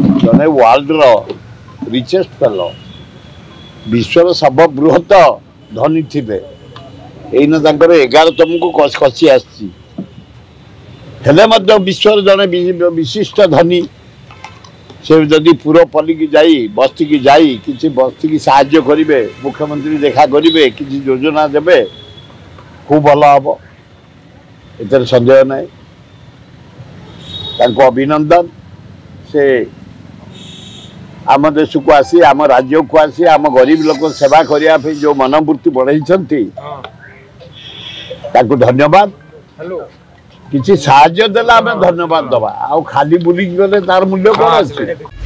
जड़े world richest fellow विश्वर सर्वबृहत धनी थे एन 11तम को खसी आसी विश्वर जड़े विशिष्ट धनी से जदि पूरा पल्ली की जाई बस्ती की जाई किसी बस्ती की साहाय्य करेंगे मुख्यमंत्री देखा करेंगे किसी योजना देवे खूब भल हम एतर संदेह नहीं अभिनंदन से आम देश को आसी आम राज्य को आसी आम गरीब लोक सेवा करने जो मनोवृत्ति बढ़ाई धन्यवाद किसी साहाय्य देला धन्यवाद दबा आ खाली बुलिक गले तार मूल्य कौन अच्छे।